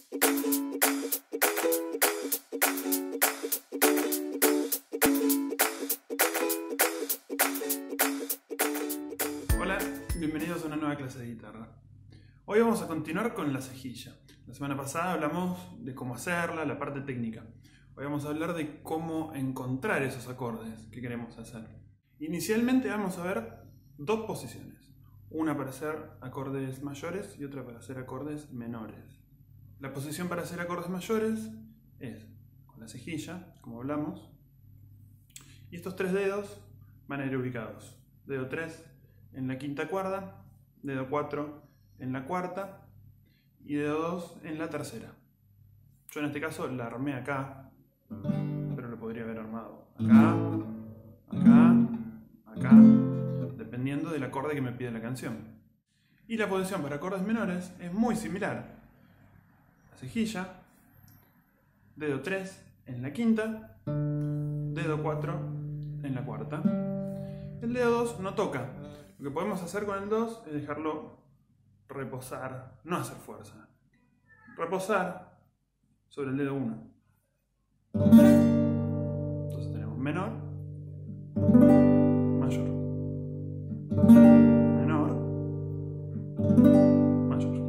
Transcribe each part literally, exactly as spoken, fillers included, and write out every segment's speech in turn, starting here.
Hola, bienvenidos a una nueva clase de guitarra. Hoy vamos a continuar con la cejilla. La semana pasada hablamos de cómo hacerla, la parte técnica. Hoy vamos a hablar de cómo encontrar esos acordes que queremos hacer. Inicialmente vamos a ver dos posiciones. Una para hacer acordes mayores y otra para hacer acordes menores. La posición para hacer acordes mayores es con la cejilla, como hablamos. Y estos tres dedos van a ir ubicados. Dedo tres en la quinta cuerda, dedo cuatro en la cuarta y dedo dos en la tercera. Yo en este caso la armé acá, pero lo podría haber armado acá, acá, acá, dependiendo del acorde que me pide la canción. Y la posición para acordes menores es muy similar. La cejilla, dedo tres en la quinta, dedo cuatro en la cuarta. El dedo dos no toca. Lo que podemos hacer con el dos es dejarlo reposar, no hacer fuerza. Reposar sobre el dedo uno. Entonces tenemos menor, mayor, menor, mayor.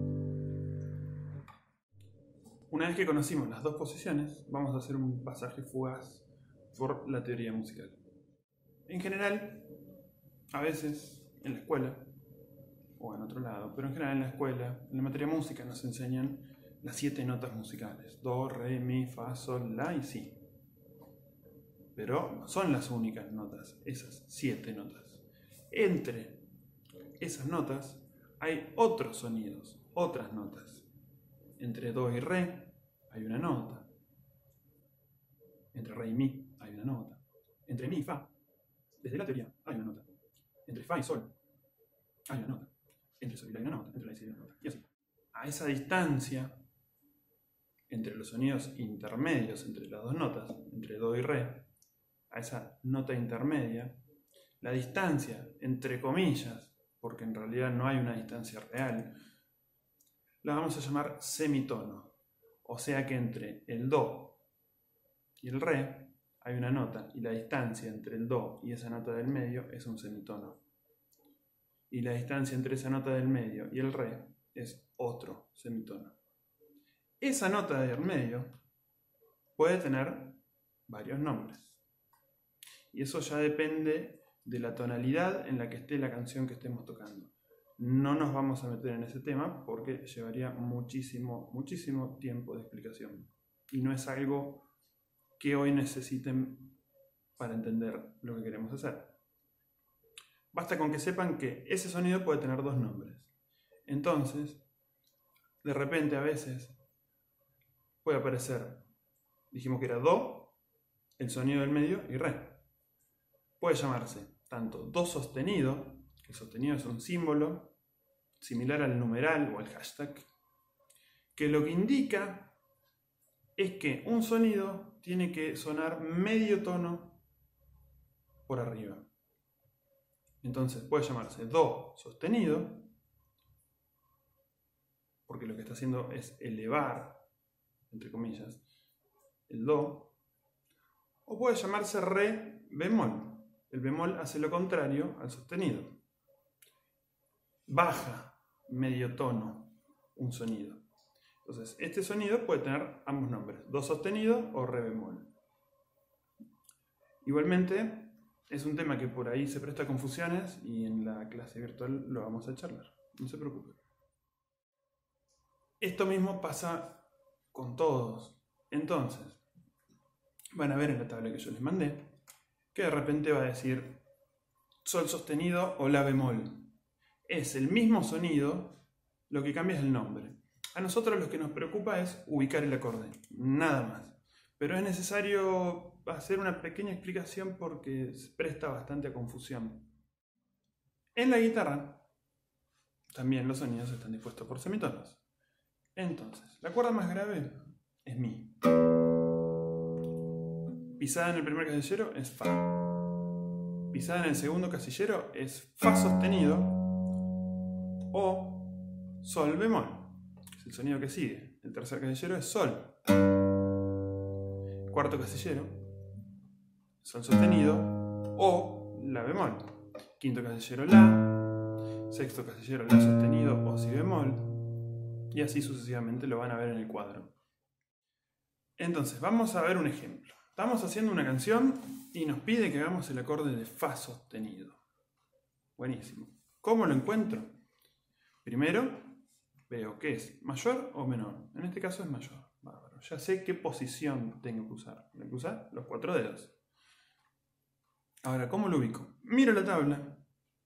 Una vez que conocimos las dos posiciones, vamos a hacer un pasaje fugaz por la teoría musical. En general, a veces en la escuela, o en otro lado, pero en general en la escuela, en la materia de música nos enseñan las siete notas musicales. Do, re, mi, fa, sol, la y si. Pero no son las únicas notas, esas siete notas. Entre esas notas hay otros sonidos, otras notas. Entre do y re hay una nota. Entre re y mi hay una nota. Entre mi y fa, desde la teoría, hay una nota. Entre fa y sol hay una nota. Entre sol y la hay una nota. Entre la y si hay una nota. Y así. A esa distancia entre los sonidos intermedios entre las dos notas, entre do y re, a esa nota intermedia, la distancia, entre comillas, porque en realidad no hay una distancia real, la vamos a llamar semitono. O sea que entre el do y el re hay una nota y la distancia entre el do y esa nota del medio es un semitono. Y la distancia entre esa nota del medio y el re es otro semitono. Esa nota del medio puede tener varios nombres. Y eso ya depende de la tonalidad en la que esté la canción que estemos tocando. No nos vamos a meter en ese tema porque llevaría muchísimo, muchísimo tiempo de explicación. Y no es algo que hoy necesiten para entender lo que queremos hacer. Basta con que sepan que ese sonido puede tener dos nombres. Entonces, de repente a veces puede aparecer, dijimos que era do, el sonido del medio y re. Puede llamarse tanto do sostenido, que el sostenido es un símbolo similar al numeral o al hashtag, que lo que indica es que un sonido tiene que sonar medio tono por arriba. Entonces puede llamarse do sostenido, porque lo que está haciendo es elevar, entre comillas, el do, o puede llamarse re bemol. El bemol hace lo contrario al sostenido. Baja medio tono un sonido. Entonces, este sonido puede tener ambos nombres, do sostenido o re bemol. Igualmente, es un tema que por ahí se presta a confusiones y en la clase virtual lo vamos a charlar. No se preocupen. Esto mismo pasa con todos. Entonces, van a ver en la tabla que yo les mandé que de repente va a decir sol sostenido o la bemol. Es el mismo sonido, lo que cambia es el nombre. A nosotros lo que nos preocupa es ubicar el acorde, nada más. Pero es necesario hacer una pequeña explicación porque se presta bastante a confusión. En la guitarra también los sonidos están dispuestos por semitonos. Entonces, la cuerda más grave es mi. Pisada en el primer casillero es fa. Pisada en el segundo casillero es fa sostenido o sol bemol. es el sonido que sigue. El tercer casillero es sol. Cuarto casillero, sol sostenido o la bemol. Quinto casillero, la. Sexto casillero, la sostenido o si bemol. Y así sucesivamente lo van a ver en el cuadro. Entonces, vamos a ver un ejemplo. Estamos haciendo una canción y nos pide que hagamos el acorde de fa sostenido. Buenísimo. ¿Cómo lo encuentro? Primero, veo que es mayor o menor. En este caso es mayor. Bárbaro. Ya sé qué posición tengo que usar. Tengo que usar los cuatro dedos. Ahora, ¿cómo lo ubico? Miro la tabla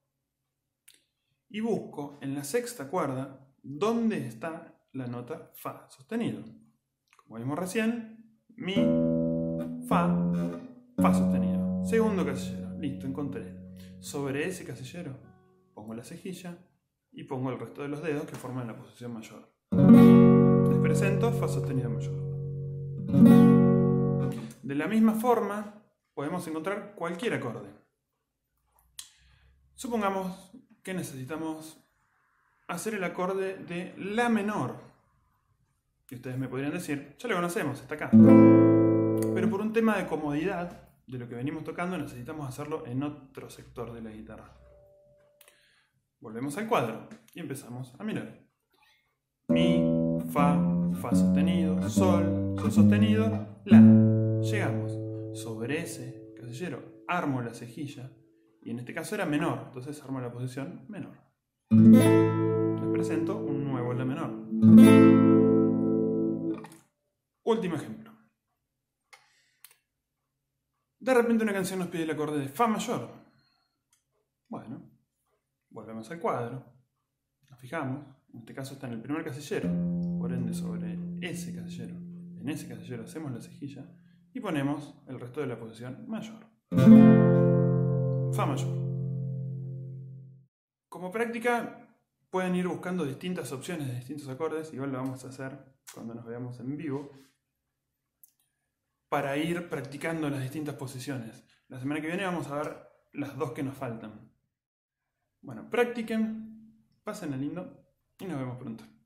y busco en la sexta cuerda dónde está la nota fa sostenido. Como vimos recién, mi, fa, fa sostenido. Segundo casillero. Listo, encontré. Sobre ese casillero pongo la cejilla y pongo el resto de los dedos que forman la posición mayor. Les presento fa sostenido mayor. De la misma forma podemos encontrar cualquier acorde. Supongamos que necesitamos hacer el acorde de la menor. Y ustedes me podrían decir, ya lo conocemos, está acá. Pero por un tema de comodidad de lo que venimos tocando necesitamos hacerlo en otro sector de la guitarra. Volvemos al cuadro y empezamos a mirar. Mi, fa, fa sostenido, sol, sol sostenido, la. Llegamos. Sobre ese casillero armo la cejilla y en este caso era menor, entonces armo la posición menor. Les presento un nuevo la menor. Último ejemplo. De repente una canción nos pide el acorde de fa mayor. Bueno, volvemos al cuadro, nos fijamos, en este caso está en el primer casillero, por ende sobre ese casillero, en ese casillero hacemos la cejilla y ponemos el resto de la posición mayor. Fa mayor. Como práctica pueden ir buscando distintas opciones de distintos acordes, igual lo vamos a hacer cuando nos veamos en vivo, para ir practicando las distintas posiciones. La semana que viene vamos a ver las dos que nos faltan. Bueno, practiquen, pasen lindo y nos vemos pronto.